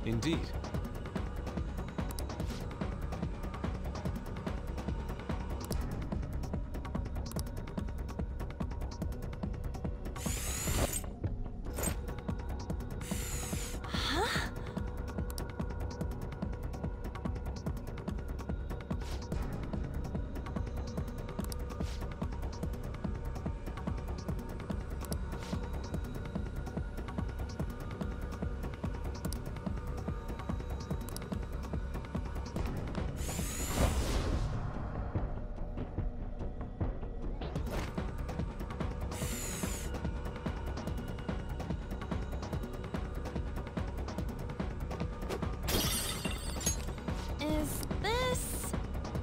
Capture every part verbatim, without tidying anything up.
Indeed. Is this...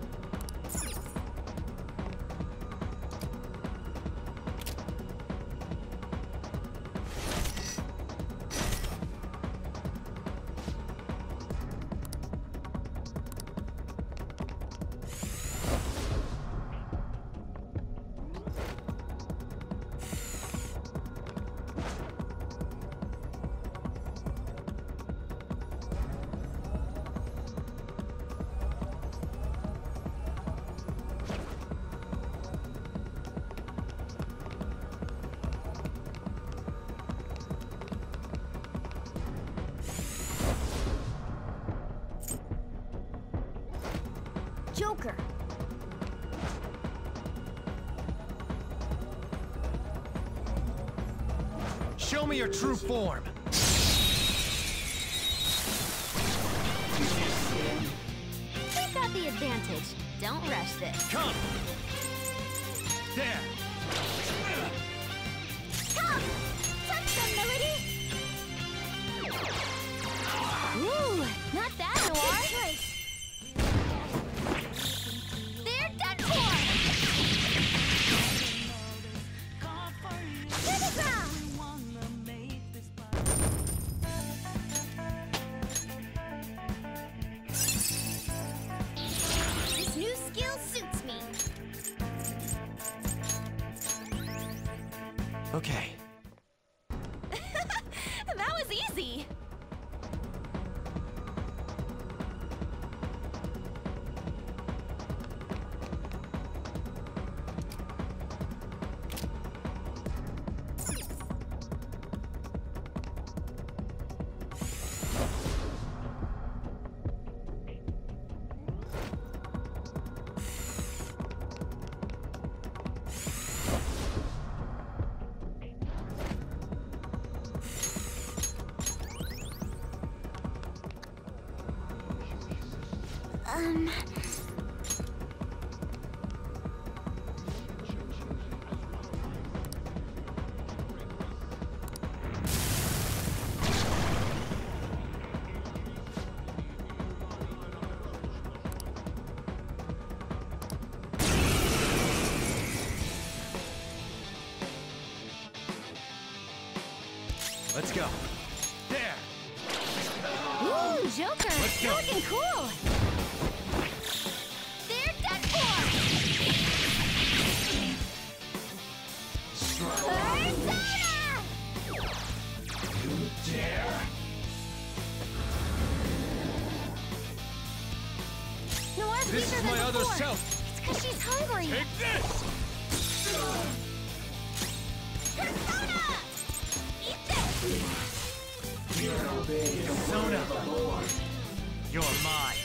Joker. Show me your true form. We've got the advantage. Don't rush this. Come. There. Come! Touch them, Melody! Ooh, not that noir. They're done for! To the ground! This new skill suits me. Okay. That was easy. Um... Let's go. There. Ooh, Joker! Let's You're go. looking cool! They're done for! Persona! You dare? Noir's This weaker is than my other before. self. It's because she's hungry. Take this! Persona! Eat this! Persona. You're mine.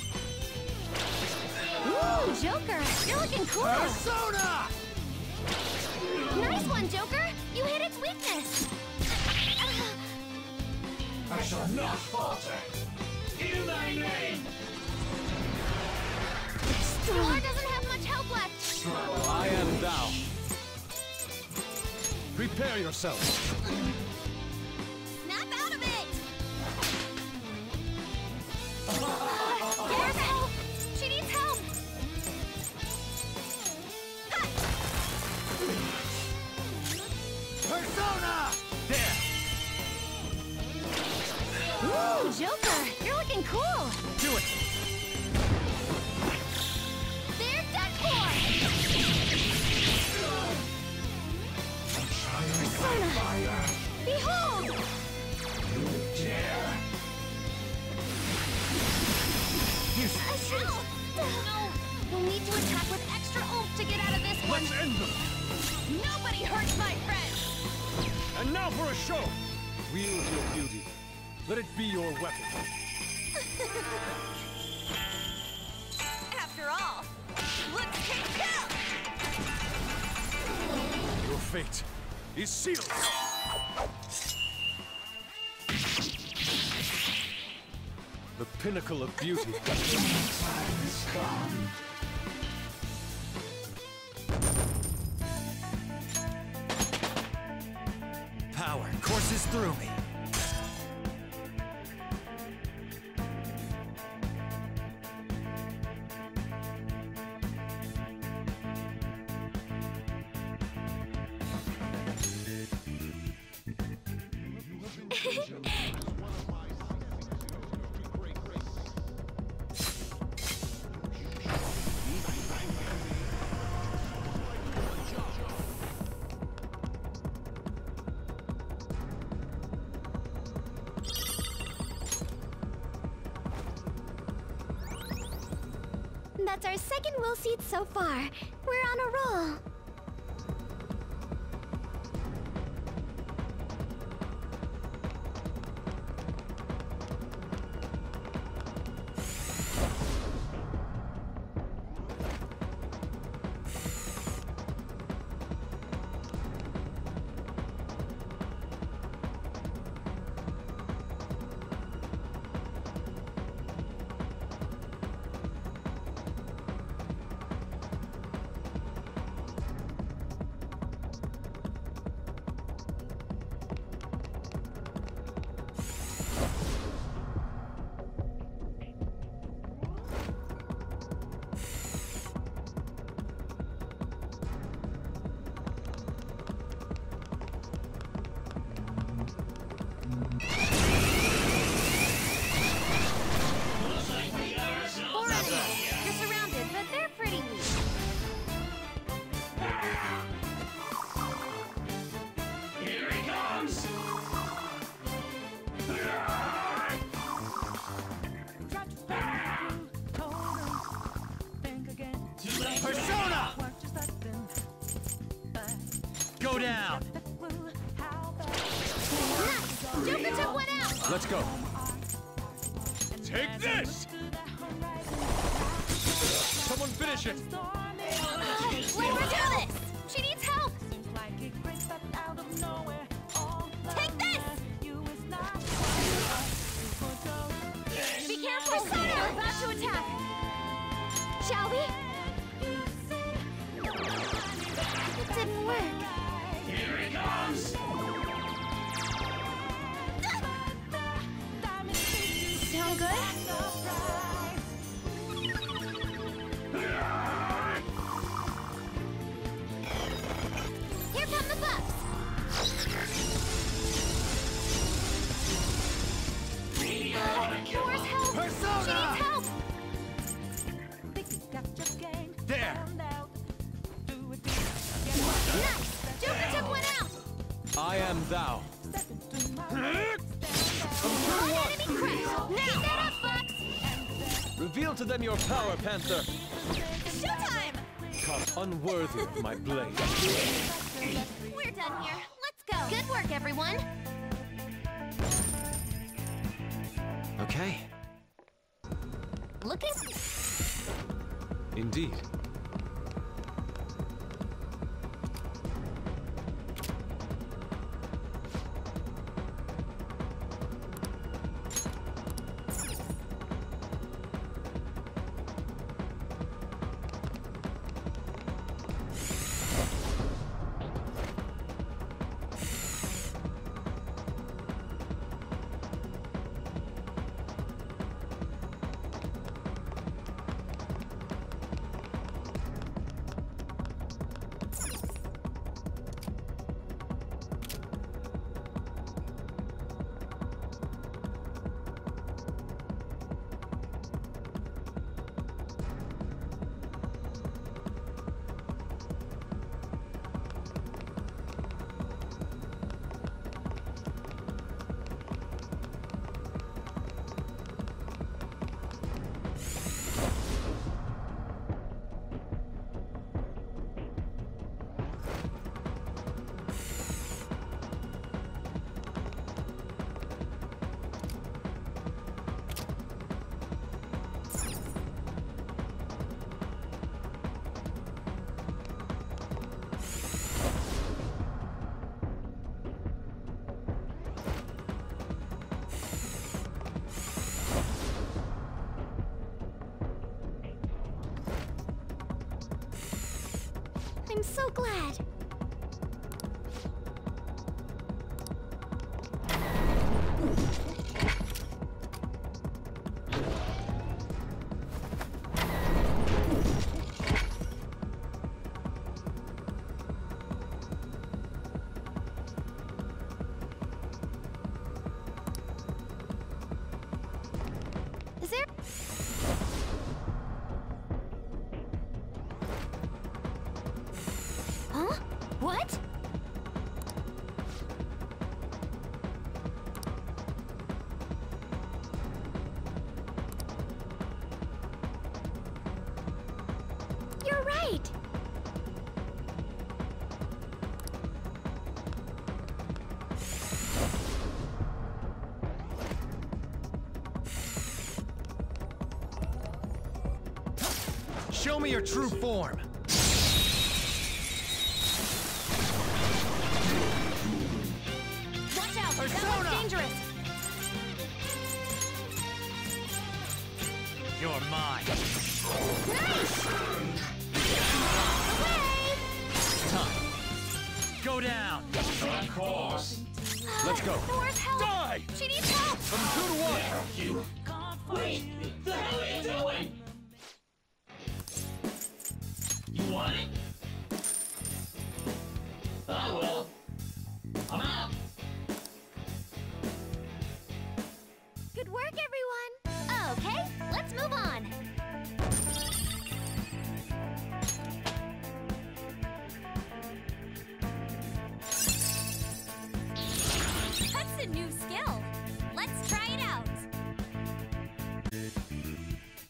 Ooh, Joker! You're looking cool! Persona! Nice one, Joker! You hit its weakness! I shall not falter. In thy name! Noir doesn't have much help left! I am thou. Prepare yourself. Snap out of it! Careful! She needs help! Ha! Persona! There. Ooh, Joker! You're looking cool! Do it. They're done for! Persona! Behold! You dare? We'll need to attack with extra oomph to get out of this one. Let's end them! Nobody hurts my friends! And now for a show! Wield your beauty. Let it be your weapon. After all, let's take kill! Your fate is sealed! The pinnacle of beauty. Power courses through me. That's our second will seat so far. We're on a roll. Persona! Go down! Nice! Joker took one out! Let's go. Take this! Someone finish it! Let her do this! She needs help! Take this! Be careful! Persona! We're about to attack! Shall we? It didn't work. Here he comes! Sound good? Here come the buffs! Yours help! Persona! She needs help! There! Nice! Joker took one out! I am thou. One enemy crushed! Now! Keep that up, Fox! Reveal to them your power, Panther. Showtime! Come unworthy of my blade. We're done here. Let's go. Good work, everyone. Okay. Looking... Indeed. I'm so glad. Is there... Huh? What? You're right. Show me your true form. Watch out! That Persona! looks dangerous! You're mine. Nice! Away! Time. Go down. Of course. Let's go. Nora's help! Die! She needs help! From two to one. You. Wait, the hell are you doing? You want it? I will. I'm out. Good work, everyone! Okay, let's move on! That's a new skill! Let's try it out!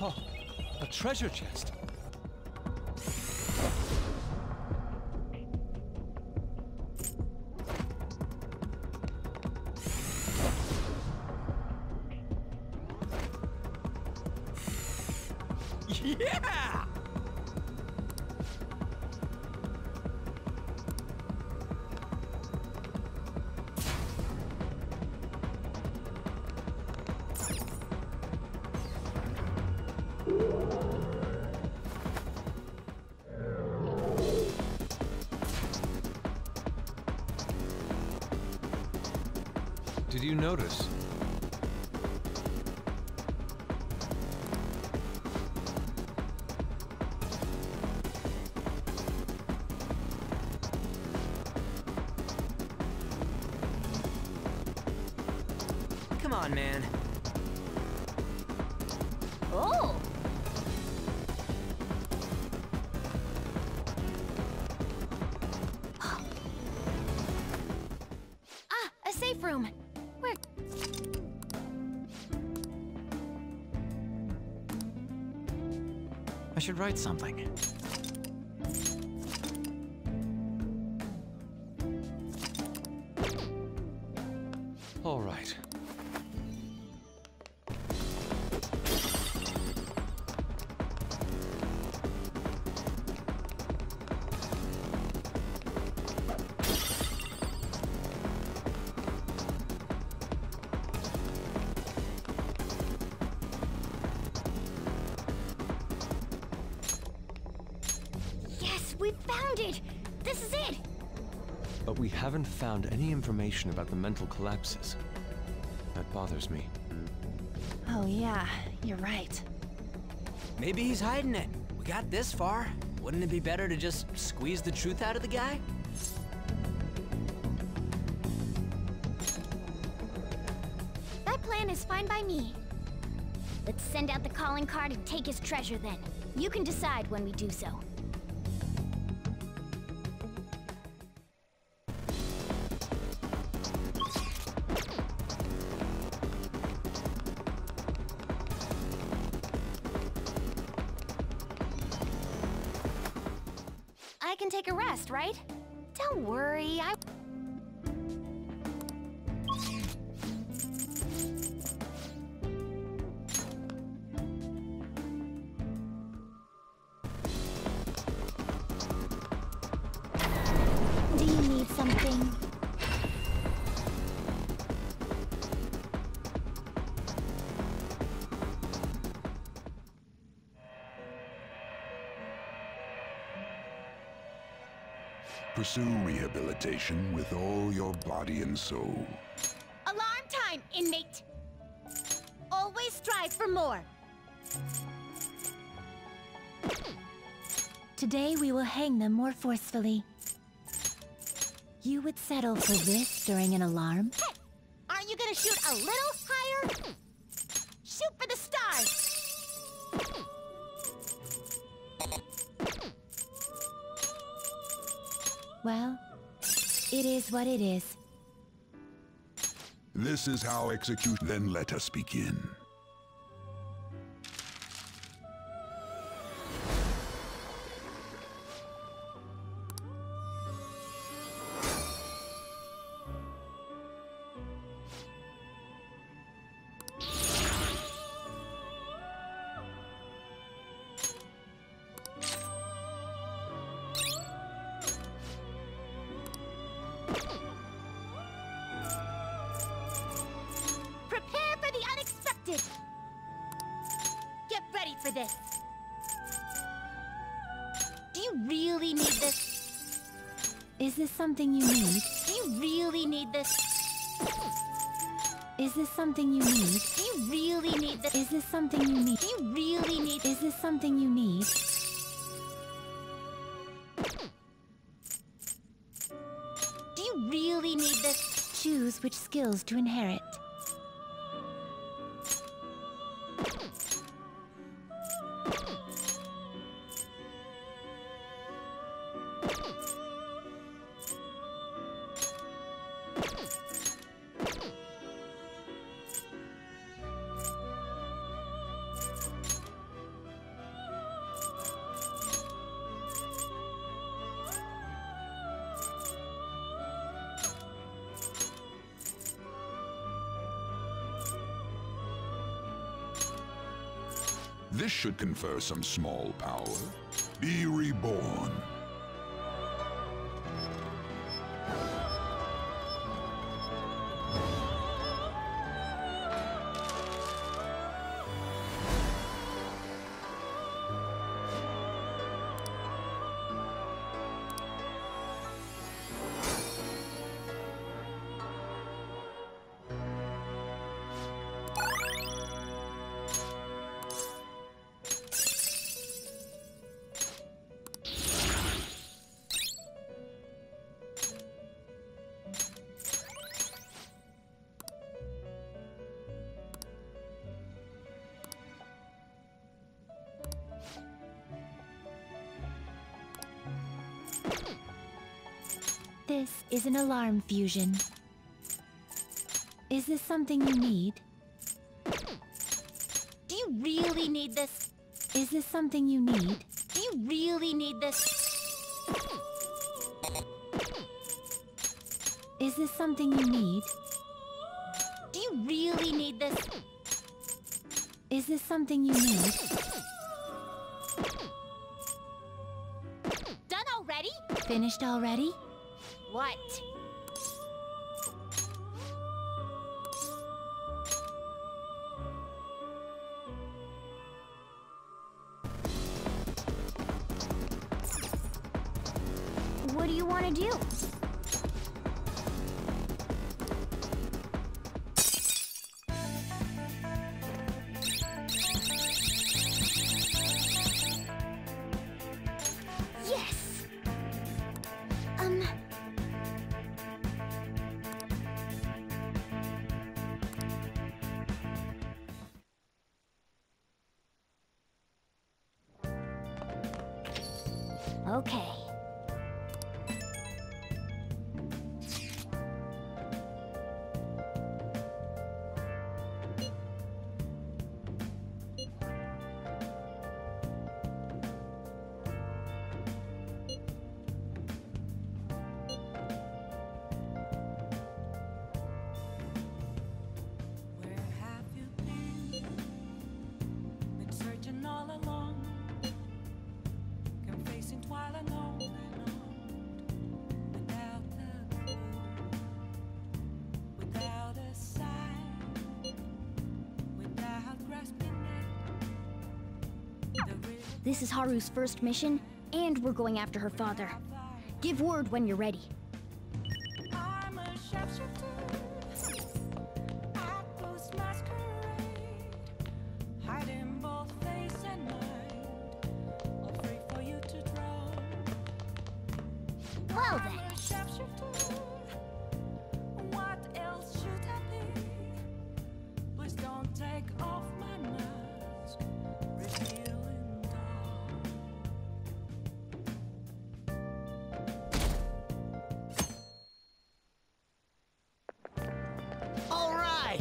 Oh, a treasure chest. Yeah! Did you notice? Come on, man. Oh! Ah, a safe room. Where? I should write something. All right. Yes, we found it! This is it! But we haven't found any information about the mental collapses. That bothers me. Oh yeah, you're right. Maybe he's hiding it. We got this far. Wouldn't it be better to just squeeze the truth out of the guy? That plan is fine by me. Let's send out the calling card and take his treasure then. You can decide when we do so. I can take a rest, right? Don't worry, I... Do you need something? Pursue rehabilitation with all your body and soul. Alarm time, inmate! Always strive for more. Today we will hang them more forcefully. You would settle for this during an alarm? Hey! Aren't you gonna shoot a little higher? Shoot for the stars! Well, it is what it is. This is how execute. Then let us begin. Prepare for the unexpected! Get ready for this! Do you really need this? Is this something you need? Do you really need this? Is this something you need? Do you really need this? Is this something you need? Do you really need Is this something you need? Do you really need this? Choose which skills to inherit. This should confer some small power. Be reborn. This is an alarm fusion. Is this something you need? Do you really need this? Is this something you need? Do you really need this? Is this something you need? Do you really need this? Is this something you need? Done already? Finished already? What? What do you want to do? Yes! Um... Okay. Where have you been? Been searching all along, confessing twilight on and on, without a clue, without a sign, without grasping it. The river This is Haru's first mission, and we're going after her father. Give word when you're ready. I'm a sharpshooter. I post masquerade, hiding both face and mind, all free for you to draw. Well I'm then. a sharpshooter. What else should I be? Please don't take off my mask, revealing dawn. All right!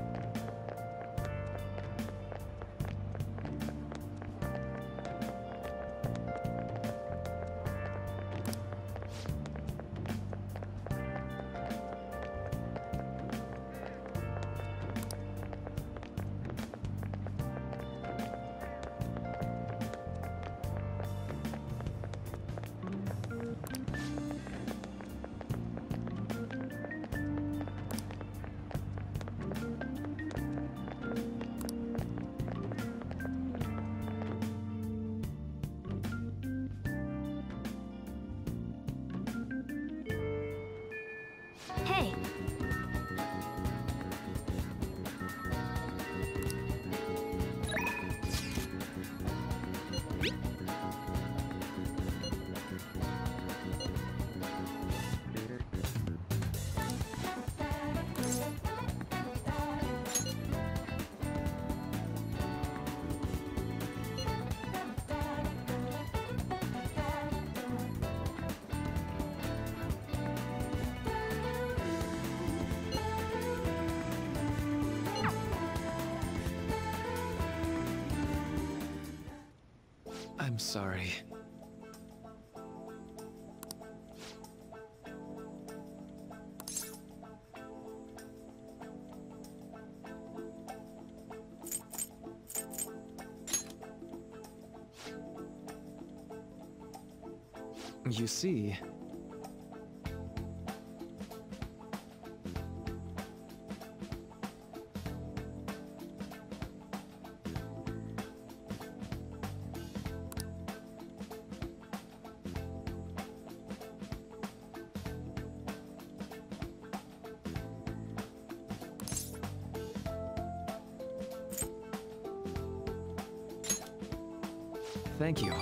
Hey, I'm sorry. You see... Thank you.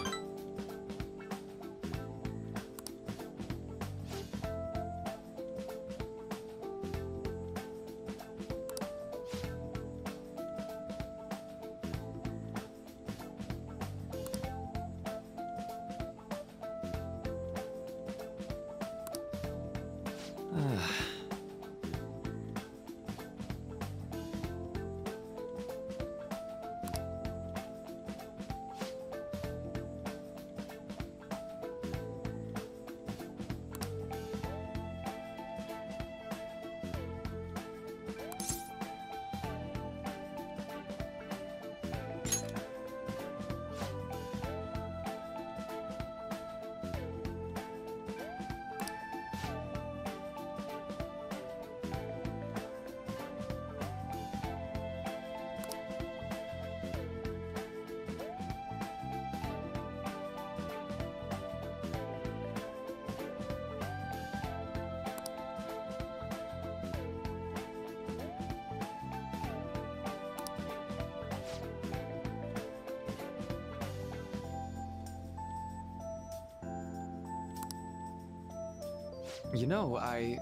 You know, I...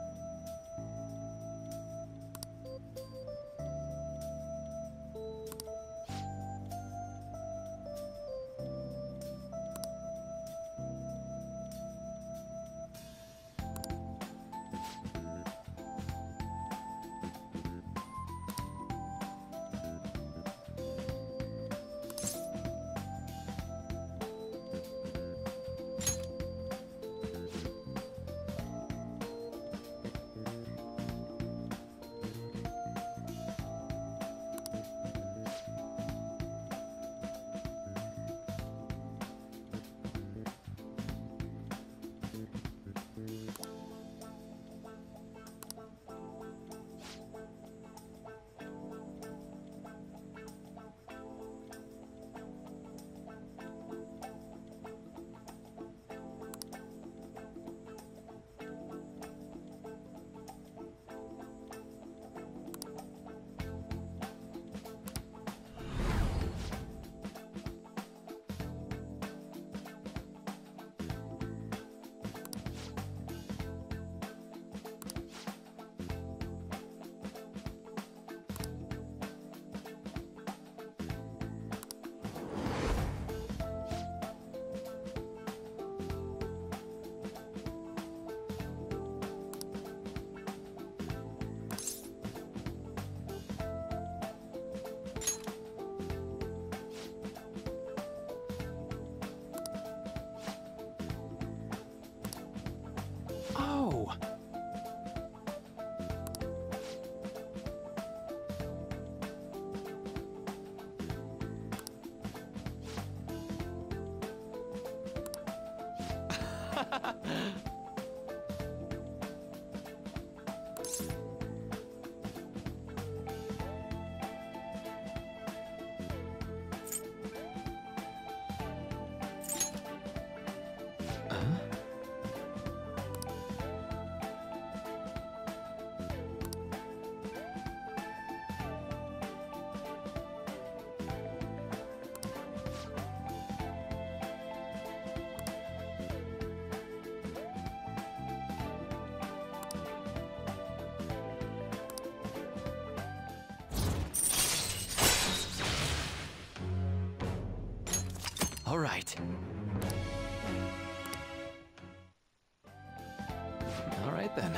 Oh! All right. All right then.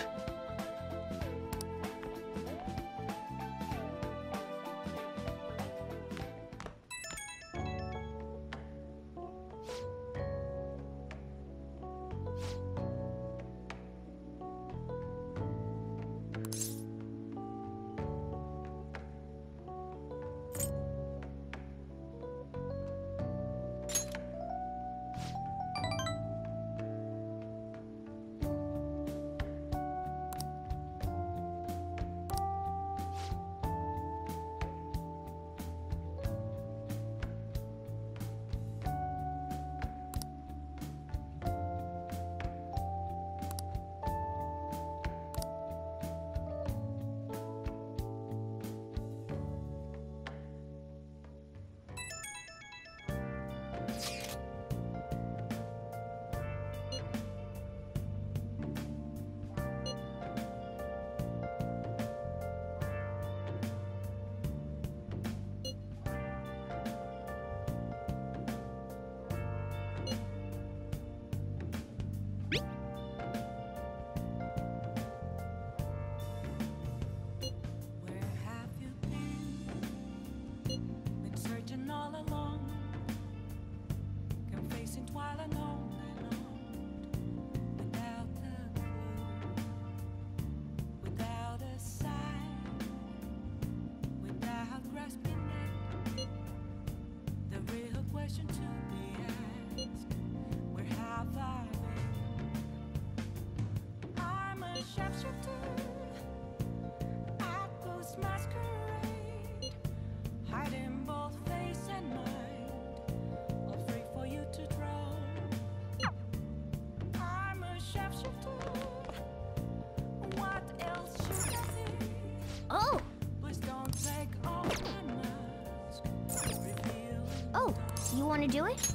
You want to do it?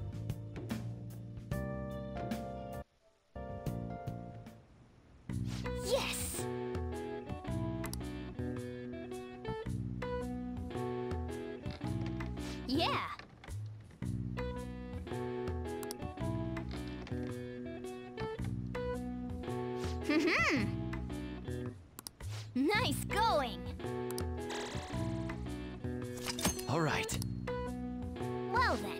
Yes! Yeah! Hmm. Nice going! All right. Well then.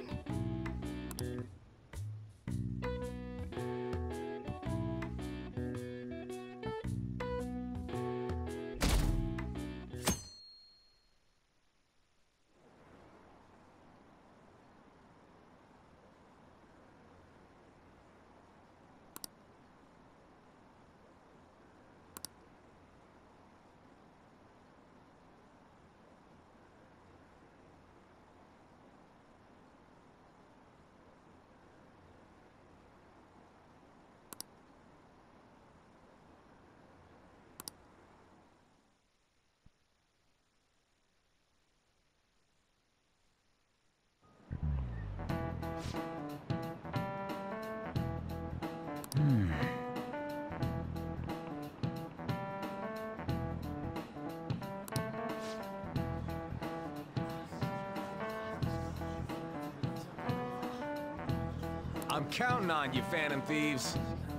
I'm counting on you, Phantom Thieves.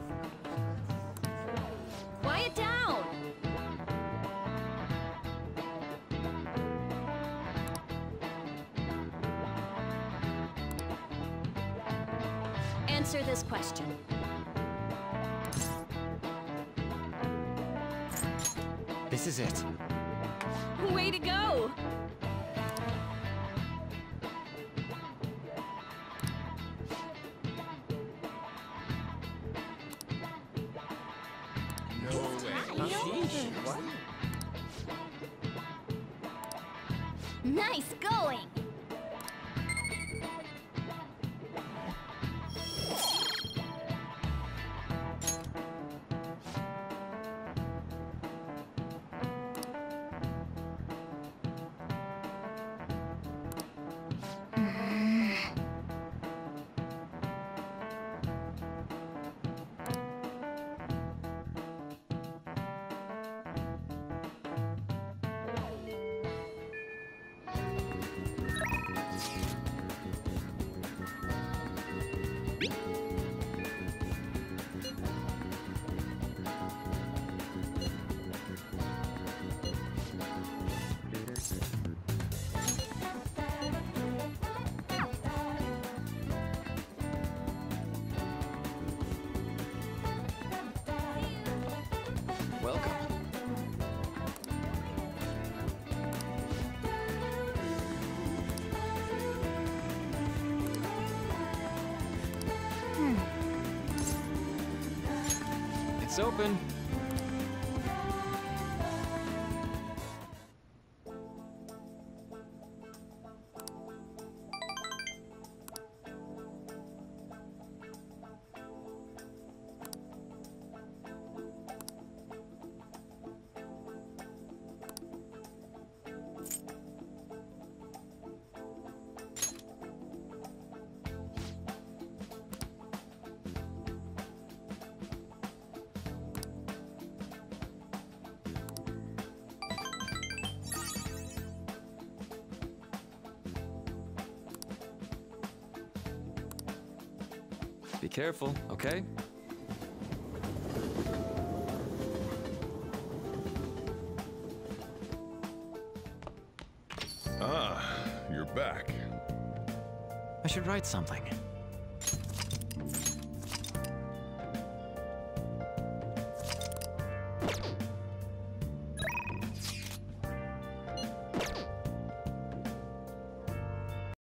Quiet down! Answer this question. This is it. Way to go! Nice going! Welcome. It's open. Be careful, okay? Ah, you're back. I should write something.